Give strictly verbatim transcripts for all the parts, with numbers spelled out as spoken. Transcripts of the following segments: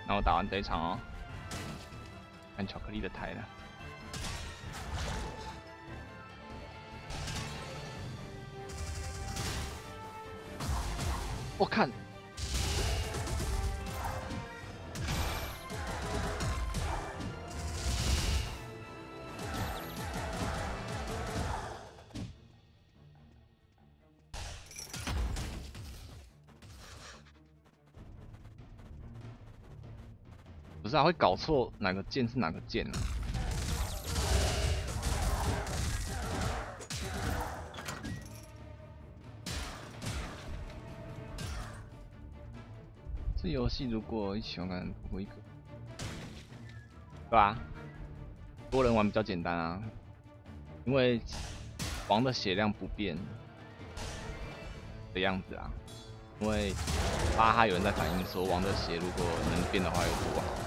那我打完这一场哦，看巧克力的台了。我看。 不是啊，会搞错哪个键是哪个键啊？这游戏如果一起玩，可能不会一个，对吧？多人玩比较简单啊，因为王的血量不变的样子啊。因为巴哈有人在反映说，王的血如果能变的话有多好。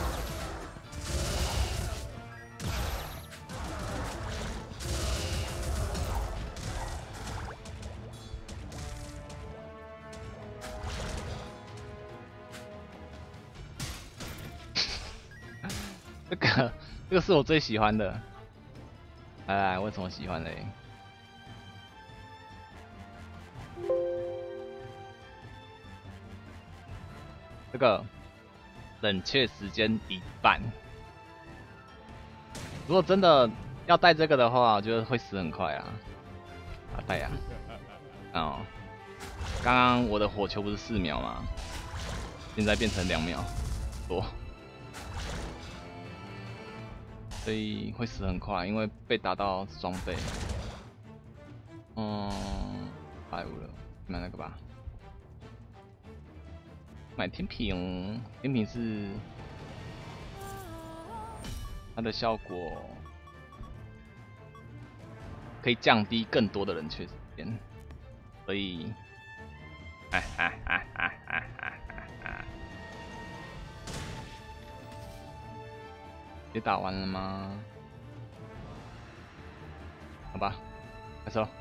这个这个是我最喜欢的。来来，为什么喜欢嘞？这个冷却时间一半。如果真的要带这个的话，我觉得会死很快啊！啊，带呀！哦，刚刚我的火球不是四秒吗？现在变成两秒多。 所以会死很快，因为被打到双倍。嗯，百五了，买那个吧。买天平，天平是它的效果可以降低更多的冷却时间，所以，哎哎哎哎哎哎哎，也打完了吗？好吧，开始喽。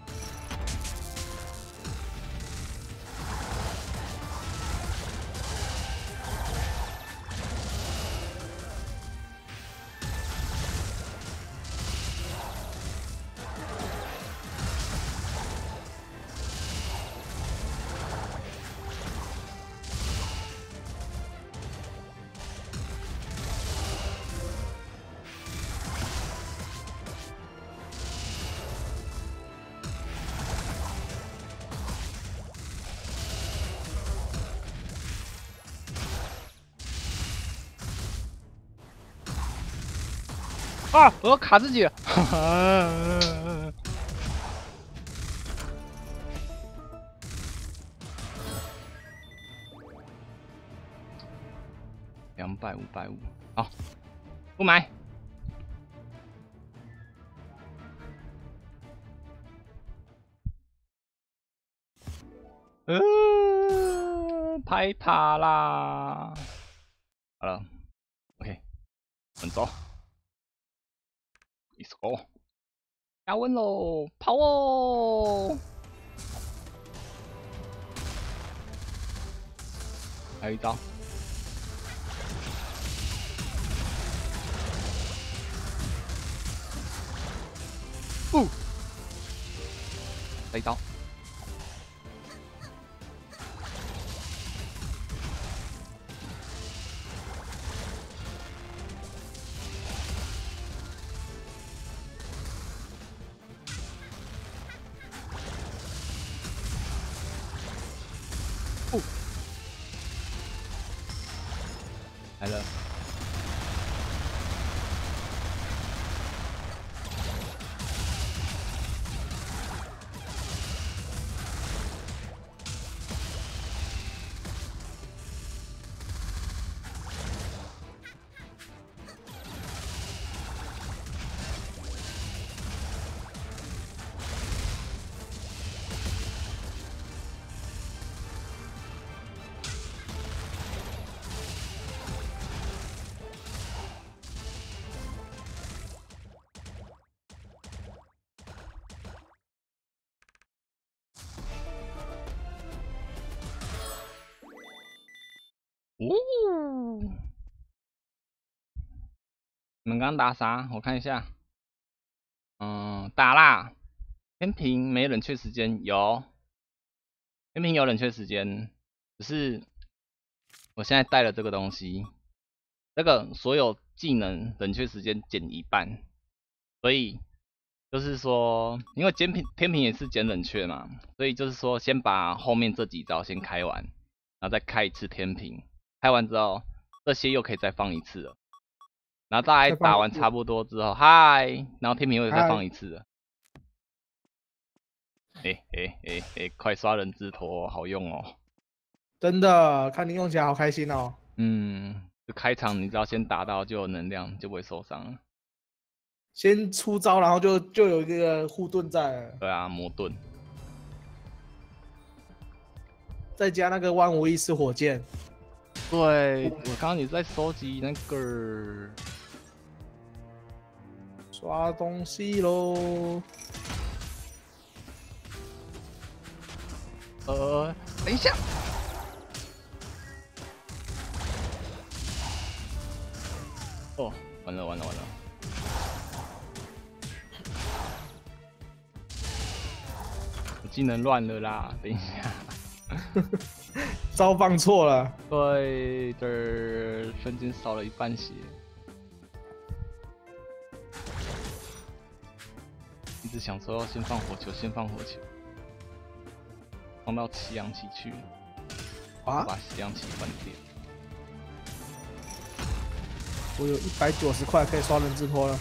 啊！我要卡自己了。两百五百五，好，不买。呃，拍塔啦！好了 ，OK， 我们走。 Let's go！ 加温喽，跑哦！还有一招，不，再一刀，不，来了。 哦，你们刚刚打啥？我看一下。嗯，打啦。天平没冷却时间，有。天平有冷却时间，只是我现在带了这个东西，这个所有技能冷却时间减一半，所以就是说，因为天平天平也是减冷却嘛，所以就是说先把后面这几招先开完，然后再开一次天平，开完之后这些又可以再放一次了，然后大概打完差不多之后，嗨，然后天平又再放一次了。哎哎哎哎，快刷人字拖，好用哦！ 真的，看你用起来好开心哦。 嗯，就开场你只要先打到就有能量，就不会受伤了。 先出招，然后就就有一个护盾在了。 对啊，魔盾。 再加那个万无一失火箭。 对，我刚刚也在收集那个刷东西喽。 呃，等一下。哦，完了完了完了！我技能乱了啦，等一下。 招放错了。 对的，瞬间少了一半血。一直想说要先放火球，先放火球，放到七阳气去， 啊！ 把七阳气关掉。 我有一百九十块可以刷人字拖了。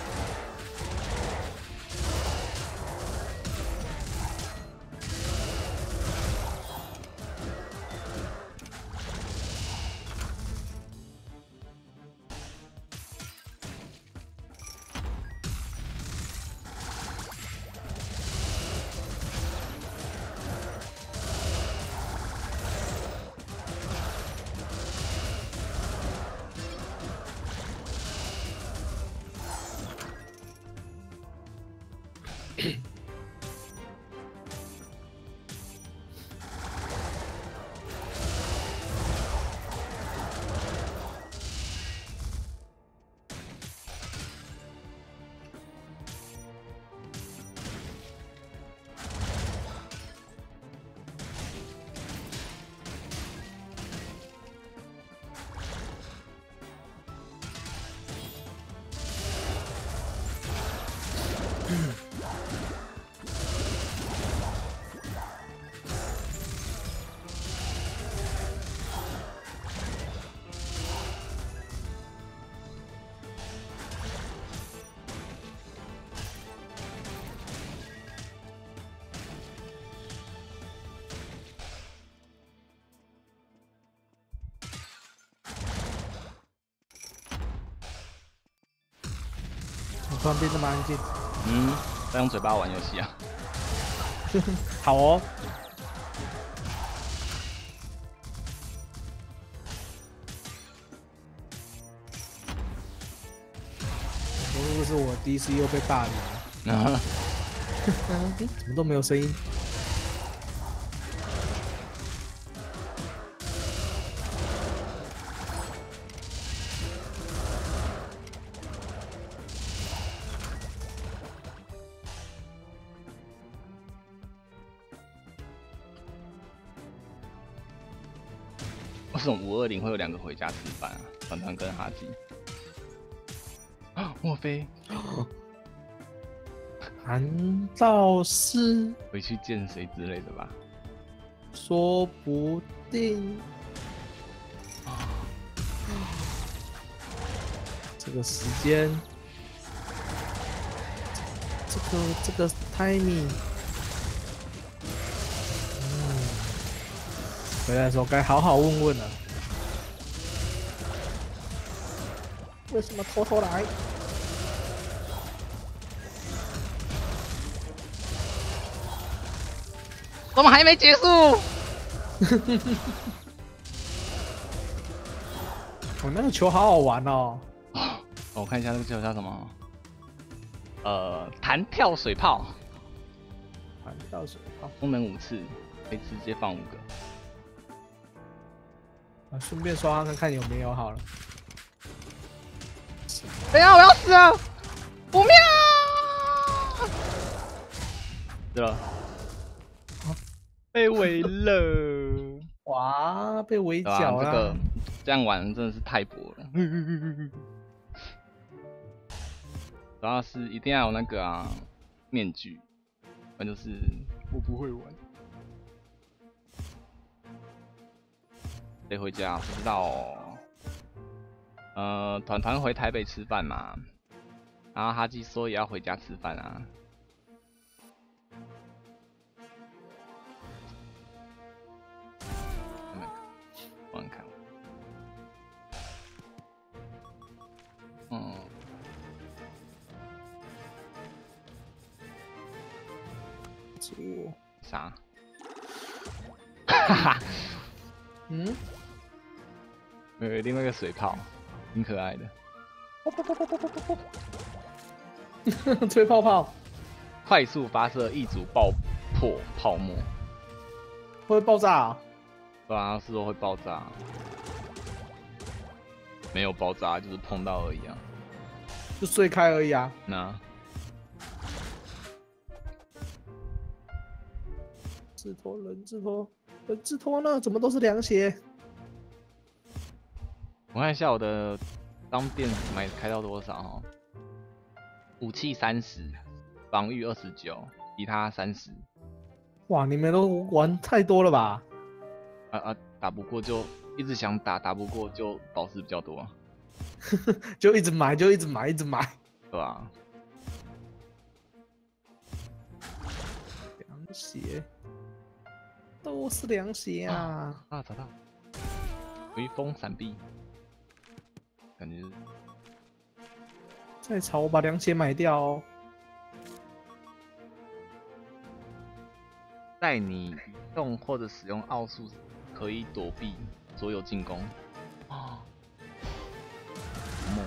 突然变这么安静。 嗯，在用嘴巴玩游戏啊。 好哦。如果是我 D C 又被霸凌了。啊？怎么都没有声音？ 为什么五二零会有两个回家吃饭啊？团团跟哈基。啊，莫非？ 难道是回去见谁之类的吧？ 说不定。这个时间，这个这个 timing， 嗯，回来的时候该好好问问了。为什么偷偷来？ 怎么还没结束？ 我那个球好好玩哦。 哦，我看一下那个球叫什么？呃，弹跳水炮。 弹跳水炮， 功能五次，可以直接放五个。 啊，顺便刷看看有没有好了。 哎呀，我要死了！不妙！死了，被围了。 哇，被围对吧？ 剿啦！ 这个这样玩真的是太薄了。主要是一定要有那个啊面具，不然就是我不会玩。谁回家？不知道哦。呃，团团回台北吃饭嘛，然后哈基说也要回家吃饭啊。我看看，嗯， 这啥？哈哈， 嗯， 有另外一个水炮，挺可爱的。 吹泡泡快速发射一组爆破泡沫， 会爆炸啊！ 对啊，是说会爆炸，没有爆炸，就是碰到而已啊。 就碎开而已啊。 那自托人自托人自托呢？怎么都是凉鞋？ 我看一下我的商店买开到多少哈？武器三十，防御二十九，其他三十。 哇，你们都玩太多了吧？ 啊啊，打不过就一直想打，打不过就宝石比较多， 就一直买，就一直买，一直买。 对吧？ 凉鞋，都是凉鞋啊！ 啊，找到，微风闪避，感觉再吵，我把凉鞋买掉哦。 在你移动或者使用奥数可以躲避所有进攻。啊，猛！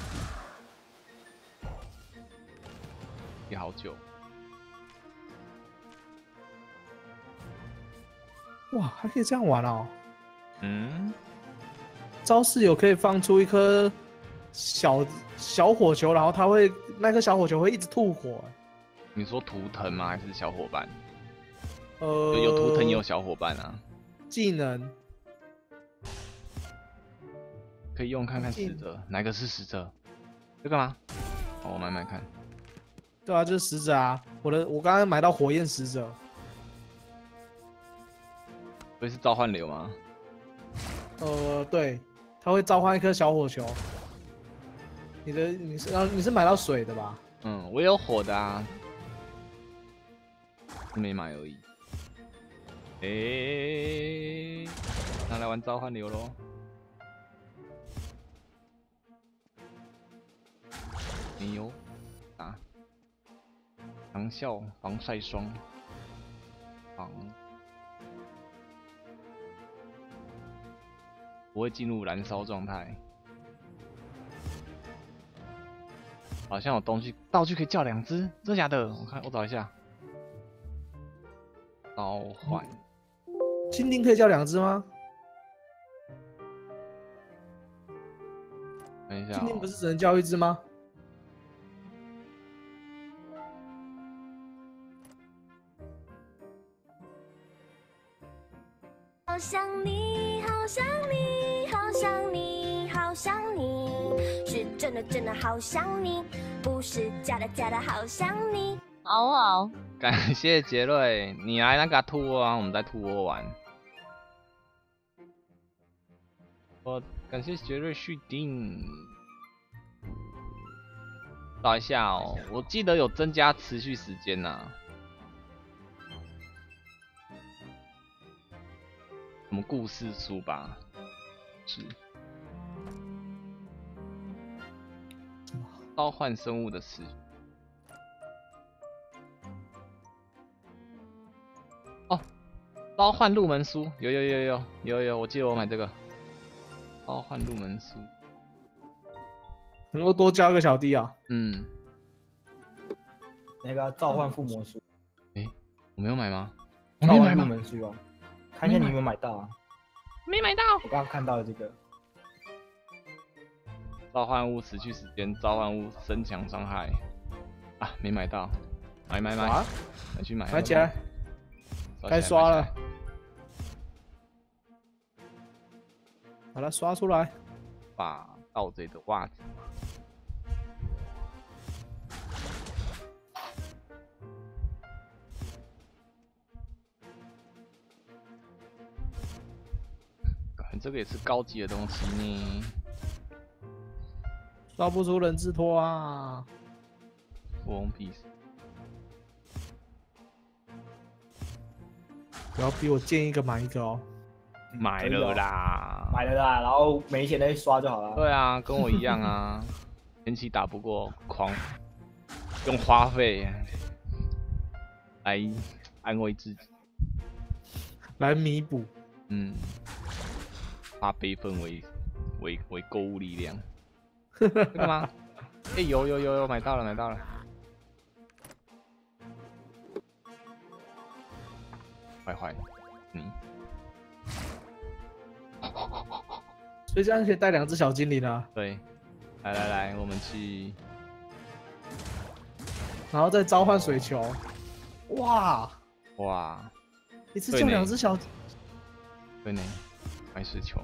也好久。 哇，还可以这样玩哦！ 嗯， 招式有可以放出一颗小小火球，然后它会那颗小火球会一直吐火。 你说图腾吗？还是小伙伴？ 呃， 有有图腾也有小伙伴啊， 技能可以用看看使者，哪个是使者？这个吗？哦，我买买看。 对啊，就是使者啊！我的我刚刚买到火焰使者， 所以是召唤流吗？ 呃，对，它会召唤一颗小火球。你的你是然后你是买到水的吧？ 嗯，我有火的啊，没买而已。诶、欸，拿来玩召唤流咯。没有，啊，长效防晒霜，防不会进入燃烧状态。好像有东西道具可以叫两只，真的假的？我看我找一下。召唤。 蜻蜓可以叫两只吗？ 等一下、 蜻蜓哦， 不是只能叫一只吗？ 好想你，好想你，好想你，好想你，是真的真的好想你，不是假的假的好想你。 好好， 感谢杰瑞，你来那个兔窝啊，我们在兔窝玩。我感谢杰瑞续订。找一下哦，我记得有增加持续时间呐、啊。什么故事书吧？是。召唤生物的词。哦，召唤入门书，有有有有有有，我记得我买这个。召唤入门书。 能够多教一个小弟啊。 嗯。 那个召唤附魔书。 哎、欸，我没有买吗？ 召唤入门书哦。看一下你有没有买到啊？ 没买到。 我刚刚看到了这个。 召唤物持续时间，召唤物增强伤害。啊，没买到，买买买， 哇买去买。 买起来，该刷了。把它刷出来。 把盗贼的袜子。这个也是高级的东西呢。 刷不出人字拖啊！ 富翁必死。 不要逼我见一个买一个哦。 买了啦， 买了啦，然后没钱再刷就好了。 对啊，跟我一样啊。前期打不过，狂用花费来安慰自己， 来弥补。 嗯，化悲愤为为为购物力量。干嘛？哎、欸，有有有有，买到了买到了。坏坏，嗯。 所以这样可以带两只小精灵啊。 对，来来来，我们去， 然后再召唤水球。哇哇， 一次就两只小。 对呢，买水球。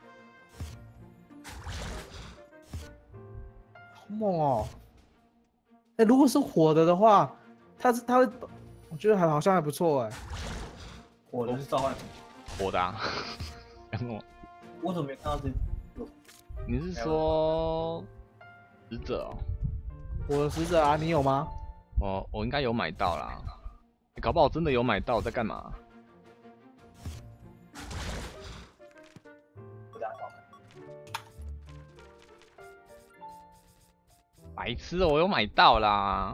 好猛哦！哎、欸，如果是火的的话，它是它会，我觉得还好像还不错哎。 火的是召唤火的啊，我我怎么没看到这？ 你是说使者哦？ 我的使者啊，你有吗？ 我我应该有买到啦，欸、搞不好真的有买到，在干嘛？白痴、喔，我有买到啦。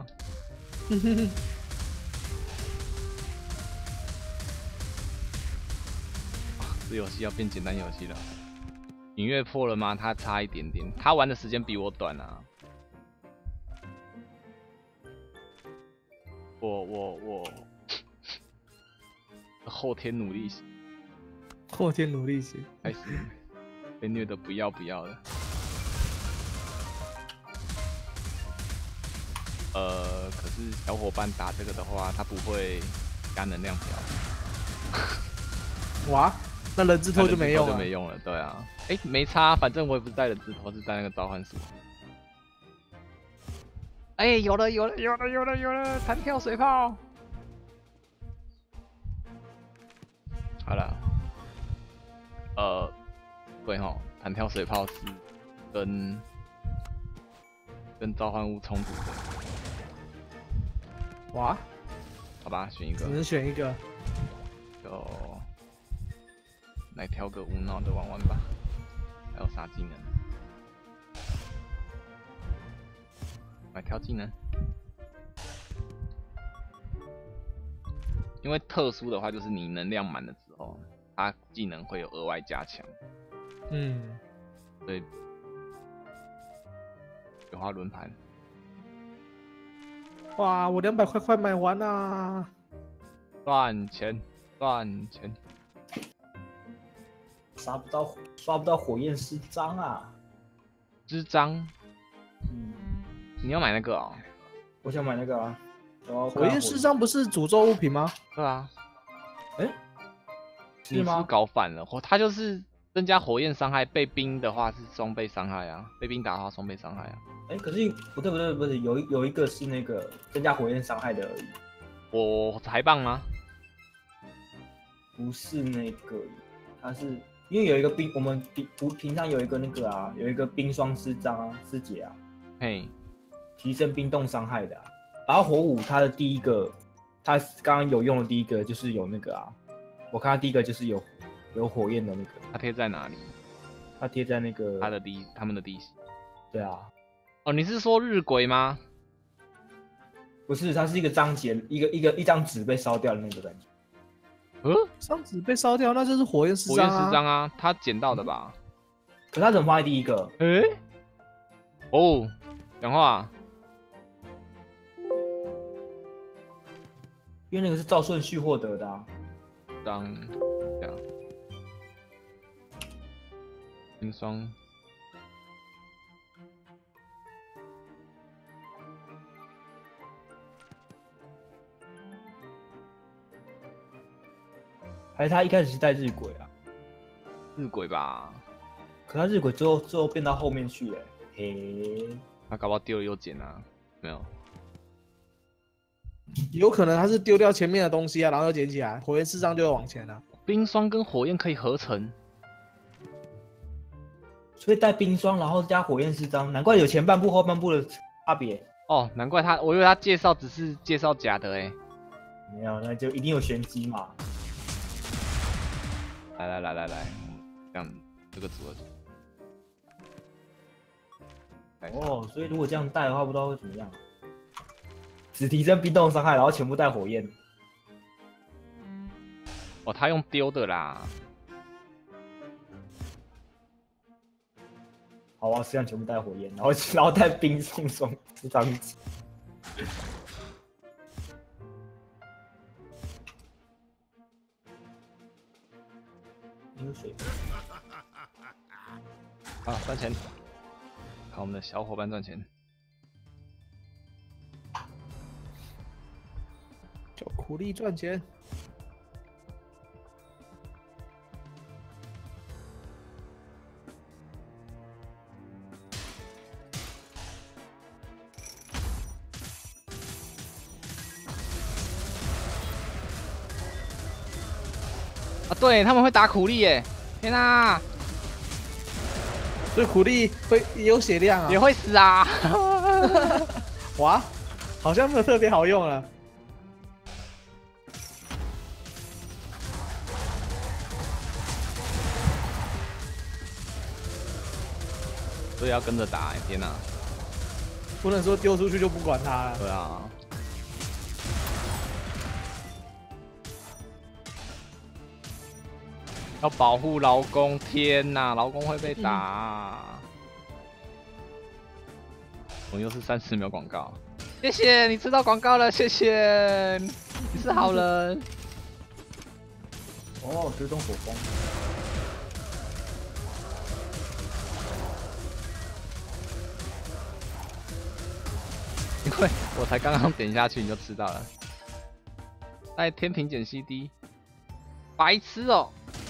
这游戏要变简单游戏了。影月破了吗？他差一点点，他玩的时间比我短啊。我我我后天努力型， 后天努力型， 开始被虐的不要不要的。呃，可是小伙伴打这个的话，他不会加能量条。 哇，那人字拖就没用了。 就没用了，对啊。哎、欸，没差，反正我也不是带人字拖，是带那个召唤术。哎、欸，有了有了有了有了有了，弹跳水炮。好了，呃，对吼，弹跳水炮是跟跟召唤物冲突的。 哇， 好吧，选一个， 只能选一个， 就来挑个无脑的玩玩吧。还有啥技能？来挑技能，因为特殊的话，就是你能量满了之后，它技能会有额外加强。 嗯， 所以有花轮盘。 哇，我两百块快买完啦！ 赚钱，赚钱。 刷不到，刷不到火焰师章啊！ 师章， 嗯， 你要买那个哦？ 我想买那个啊。 火焰师章不是诅咒物品吗？ 对啊。 哎、欸， 你是不是搞反了？它就是增加火焰伤害，被冰的话是双倍伤害啊，被冰打的话双倍伤害啊。 哎、欸，可是不对不对不对，有一有一个是那个增加火焰伤害的而已。 我财棒吗？ 不是那个，它是因为有一个冰，我们平平常有一个那个啊，有一个冰霜师章啊，师姐啊， 嘿， 提升冰冻伤害的、啊。然后火舞它的第一个，它刚刚有用的第一个就是有那个啊，我看它第一个就是有有火焰的那个。 它贴在哪里？ 它贴在那个它的地，他们的地形。对啊。 哦，你是说日晷吗？ 不是，它是一个章节，一个一个一张纸被烧掉的那个感觉。 呃， 张纸被烧掉，那就是火焰师章啊。火焰师章啊，他捡到的吧？ 可是他怎么放在第一个？ 哎、欸，哦，讲话。 因为那个是照顺序获得的啊。 章，这样。 冰霜。 还是他一开始是带日晷啊？ 日晷吧， 可他日晷最后最后变到后面去了，嘿， 他搞不好丢了又捡啊？没有， 有可能他是丢掉前面的东西啊，然后又捡起来，火焰四张就会往前了。 冰霜跟火焰可以合成。 所以带冰霜，然后加火焰四张，难怪有前半部后半部的差别。 哦，难怪他，我以为他介绍只是介绍假的哎。 没有，那就一定有玄机嘛。 来来来来来，这样这个组合。 哦，所以如果这样带的话，不知道会怎么样。只提升冰冻伤害，然后全部带火焰。 哦，他用丢的啦。 好啊，实际上全部带火焰，然后然后带冰送送这张纸。没有水。 啊，赚钱！看我们的小伙伴赚钱。 就苦力赚钱。 啊，对，他们会打苦力耶！天哪、啊， 所以苦力会也有血量啊， 也会死啊！ 哇，好像没有特别好用了。 所以要跟着打，天哪、啊！ 不能说丢出去就不管他了。 对啊。要保护劳工，天哪，劳工会被打、啊。我、嗯、又是三十秒广告，谢谢你知道广告了，谢谢，你是好人。 哦，追踪火光。 因为我才刚刚点下去，你就吃到了。带天平减 C D， 白痴哦、喔！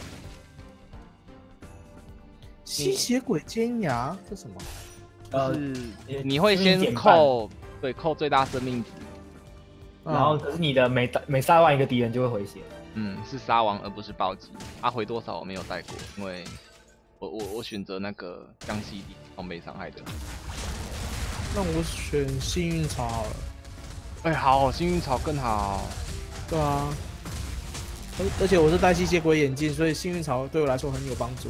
吸血鬼尖牙这什么？ 就是你会先扣，对，扣最大生命值， 然后可是你的每每杀完一个敌人就会回血。 嗯，是杀亡而不是暴击。他、啊、回多少我没有带过，因为我我我选择那个降 C D 装备伤害的。 那我选幸运草好了。 哎、欸，好，幸运草更好。 对啊，而而且我是戴吸血鬼眼镜，所以幸运草对我来说很有帮助。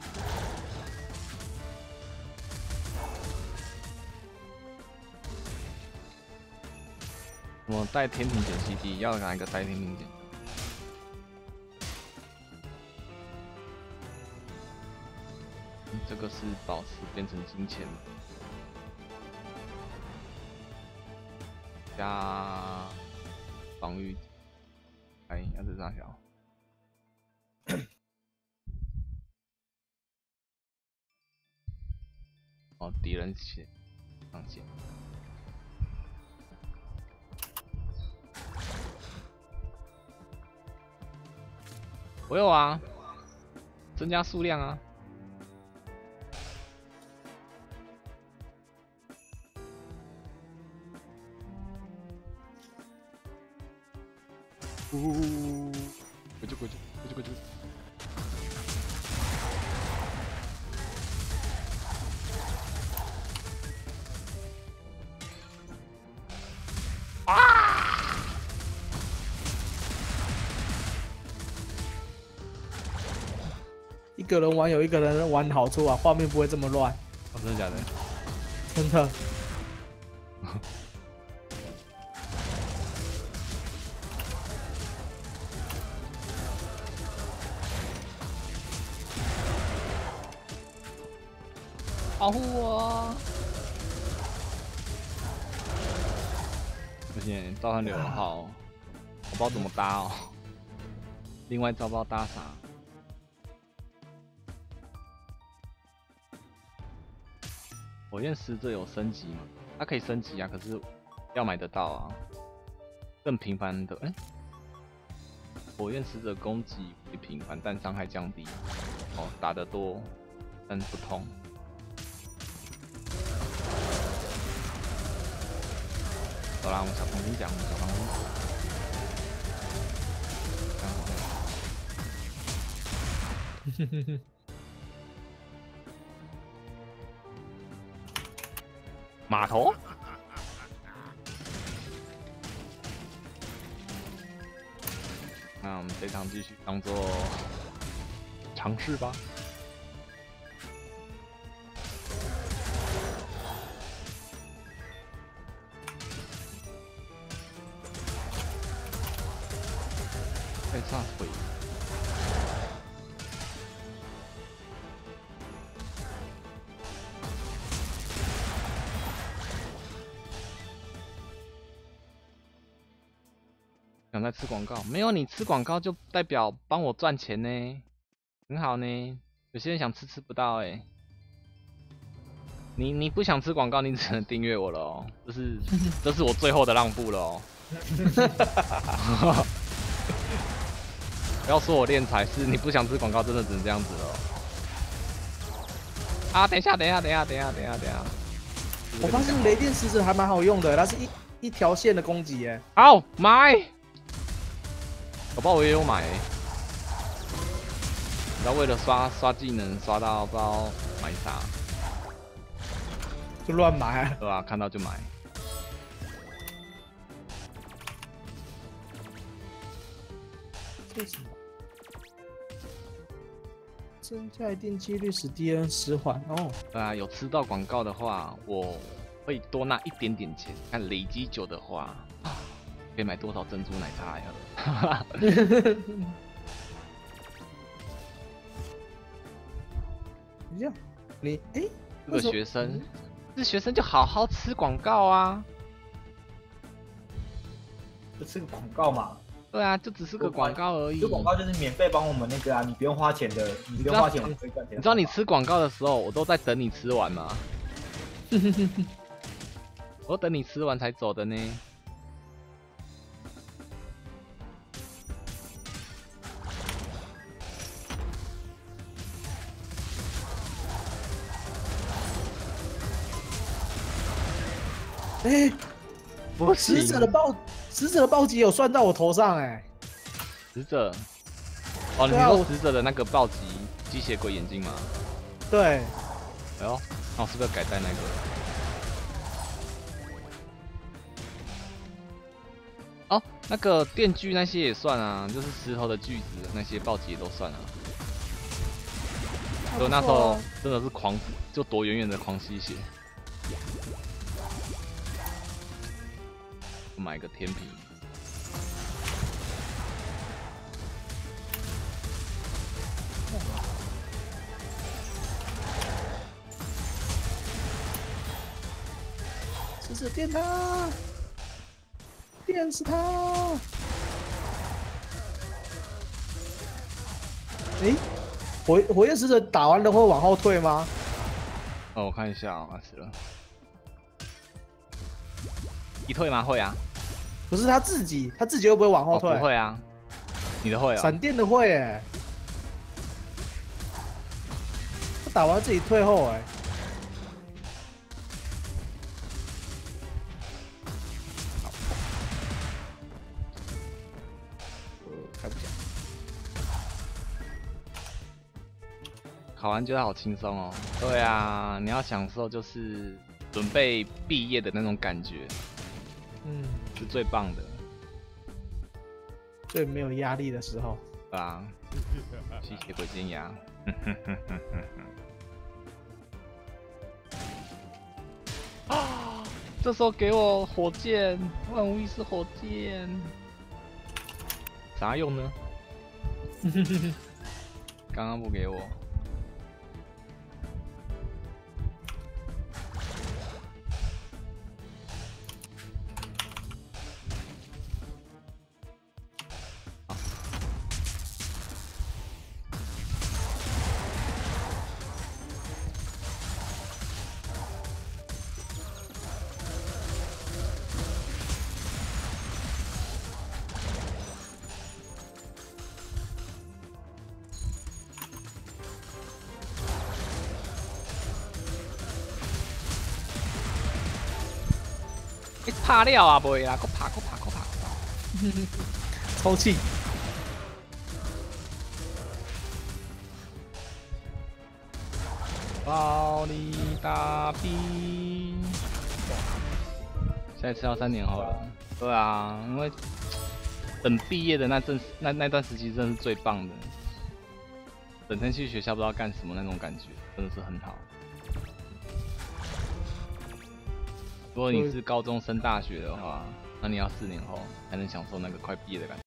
我带天平减 C D， 要哪一个带天平减？嗯、这个是宝石变成金钱。加防御，哎，要是大小。哦，敌人血上限。我有啊，增加数量啊。呜，过去过去过去过去。啊！ 一个人玩有一个人玩好处啊，画面不会这么乱。 哦，真的假的？ 真的。 保护我！不行，召唤流号，我不知道怎么搭哦。另外招不知道搭啥。 火焰使者有升级吗？它可以升级啊，可是要买得到啊。更频繁的，哎、欸，火焰使者攻击会频繁，但伤害降低。哦，打得多，但不痛。走啦，我们小黄金讲，我们小黄金。哼哼哼。码头。那我们这场继续当做尝试吧。太炸腿。想在吃广告？没有，你吃广告就代表帮我赚钱呢，很好呢。有些人想吃吃不到哎、欸。你你不想吃广告，你只能订阅我了哦。这是这是我最后的让步了哦。不要说我练财，是你不想吃广告，真的只能这样子了。啊，等一下，等一下，等一下，等一下，等一下，等一下。 我发现雷电使者还蛮好用的，它是一一条线的攻击耶。 好，买。搞不好我也有买、欸。你知道为了刷刷技能，刷到不知道买啥， 就乱买、啊， 对吧、啊？看到就买。 这是什么？增加一定几率使敌人迟缓哦。 对啊，有吃到广告的话，我会多拿一点点钱。看累积久的话，可以买多少珍珠奶茶呀？ 你这样，你哎， 这个学生，这学生就好好吃广告啊。 这是个广告嘛？ 对啊，就只是个广告而已。 这广告就是免费帮我们那个啊，你不用花钱的，你不用花钱我们可以赚钱。 你知道你吃广告的时候，我都在等你吃完吗？我等你吃完才走的呢。 哎、欸， 不行， 使者的暴使者的暴击有算到我头上哎、欸。 使者，哦，你说使者的那个暴击机械鬼眼镜吗？ 对。 哎呦，那我是不是要改戴那个？哦，那个电锯那些也算啊，就是石头的锯子那些暴击也都算啊。所以那时候真的是狂，就躲远远的狂吸血。买个天平。 使者电他，电死他！哎、欸，火火焰使者打完了会往后退吗？ 哦，我看一下啊，死了。一退吗？会啊。 不是他自己，他自己会不会往后退？ 哦、不会啊，你的会啊。 闪电的会哎，他打完自己退后哎。好，呃，看不见。 考完觉得好轻松哦。对啊，你要享受就是准备毕业的那种感觉。 嗯， 是最棒的， 最没有压力的时候。 对啊，吸血鬼尖牙。啊！这时候给我火箭，万无一失火箭，啥用呢？刚刚不给我。 你拍了啊，袂啦，搁拍，搁拍，搁拍，搁拍。 抽气。 暴力大兵，下一次要三年后了。对啊，因为等毕业的那阵那那段时期真的是最棒的，整天去学校不知道干什么那种感觉，真的是很好。如果你是高中升大学的话，那你要四年后才能享受那个快毕业的感觉。